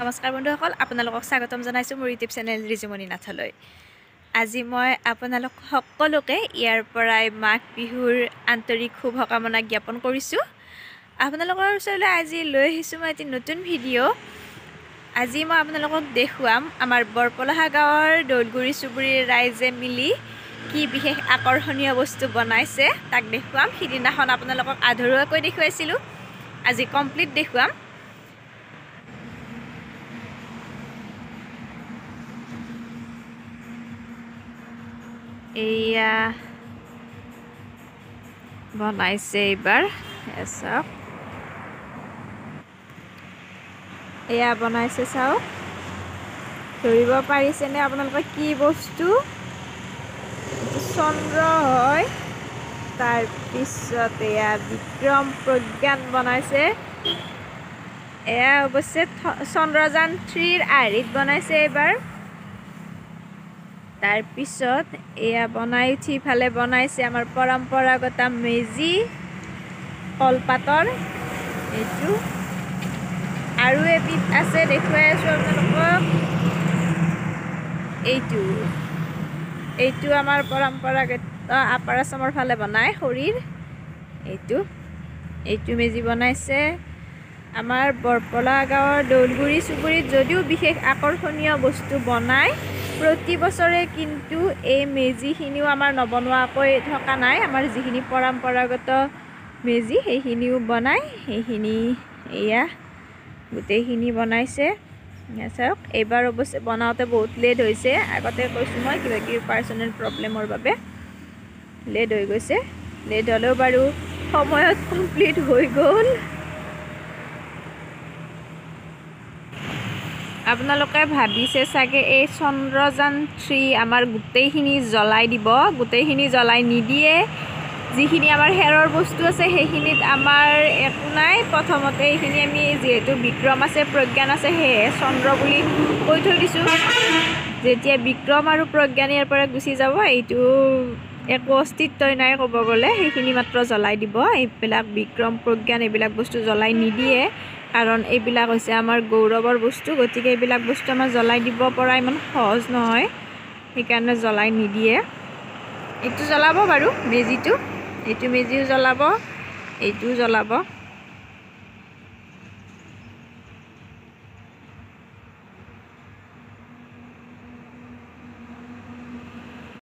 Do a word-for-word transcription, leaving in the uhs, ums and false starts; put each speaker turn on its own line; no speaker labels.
নমস্কাৰ বন্ধুসকল, আপোনালোকক স্বাগতম জনাইছোঁ মোৰ ইউটিউব চেনেল ৰিজুমনি নাথলৈ। আজি মই আপোনালোক সকলোকে ইয়াৰ পৰাই মাঘ বিহুৰ আন্তৰিক শুভকামনা জ্ঞাপন কৰিছোঁ। আপোনালোকৰ ওচৰলৈ আজি লৈ আহিছোঁ মই এটি নতুন ভিডিঅ'। আজি মই আপোনালোকক দেখুৱাম আমাৰ বৰপলহ গাঁৱৰ দৌলগুৰি চুবুৰীৰ ৰাইজে মিলি কি বিশেষ আকৰ্ষণীয় বস্তু বনাইছে তাক দেখুৱাম। সিদিনাখন আপোনালোকক আধৰুৱাকৈ দেখুৱাইছিলোঁ, আজি কমপ্লিট দেখুৱাম। এয়া বনাইছে এইবাৰ চাওক, এয়া বনাইছে চাওক, ধৰিব পাৰিছেনে আপোনালোকে কি বস্তু? চন্দ্ৰ হয়, তাৰপিছত এয়া বিক্ৰম প্ৰজ্ঞান বনাইছে। এয়া অৱশ্যে চন্দ্ৰযান থ্ৰীৰ আৰ্হিত বনাইছে এইবাৰ। তাৰপিছত এয়া বনাই উঠি ইফালে বনাইছে আমাৰ পৰম্পৰাগত মেজি কলপাতৰ, এইটো আৰু এবিধ আছে দেখুৱাই আছোঁ আপোনালোকক। এইটো এইটো আমাৰ পৰম্পৰাগত আপাৰ আচামৰ ফালে বনায় খৰিৰ, এইটো এইটো মেজি বনাইছে। আমাৰ বৰপলহ গাঁৱৰ দৌলগুৰি চুবুৰীত যদিও বিশেষ আকৰ্ষণীয় বস্তু বনায়, প্ৰতি বছৰে কিন্তু এই মেজিখিনিও আমাৰ নবনোৱাকৈ থকা নাই। আমাৰ যিখিনি পৰম্পৰাগত মেজি সেইখিনিও বনায়, সেইখিনি এয়া গোটেইখিনি বনাইছে চাওক। এইবাৰ অৱশ্যে বনাওঁতে বহুত লেট হৈছে, আগতে কৈছোঁ মই কিবা কিবি পাৰ্চনেল প্ৰব্লেমৰ বাবে লেট হৈ গৈছে। লেট হ'লেও বাৰু সময়ত কমপ্লিট হৈ গ'ল। আপোনালোকে ভাবিছে চাগে এই চন্দ্ৰযান থ্ৰী আমাৰ গোটেইখিনি জ্বলাই দিব, গোটেইখিনি জ্বলাই নিদিয়ে। যিখিনি আমাৰ খেৰৰ বস্তু আছে সেইখিনিত আমাৰ একো নাই। প্ৰথমতে এইখিনি আমি যিহেতু বিক্ৰম আছে প্ৰজ্ঞান আছে সেয়েহে চন্দ্ৰ বুলি কৈ থৈ দিছোঁ। যেতিয়া বিক্ৰম আৰু প্ৰজ্ঞান ইয়াৰ পৰা গুচি যাব, এইটো একো অস্তিত্বই নাই ক'ব গ'লে, সেইখিনি মাত্ৰ জ্বলাই দিব। এইবিলাক বিক্ৰম প্ৰজ্ঞান এইবিলাক বস্তু জ্বলাই নিদিয়ে, কাৰণ এইবিলাক হৈছে আমাৰ গৌৰৱৰ বস্তু। গতিকে এইবিলাক বস্তু আমাৰ জ্বলাই দিব পৰা ইমান সহজ নহয়, সেইকাৰণে জ্বলাই নিদিয়ে। এইটো জ্বলাব বাৰু মেজিটো, এইটো মেজিও জ্বলাব, এইটোও জ্বলাব।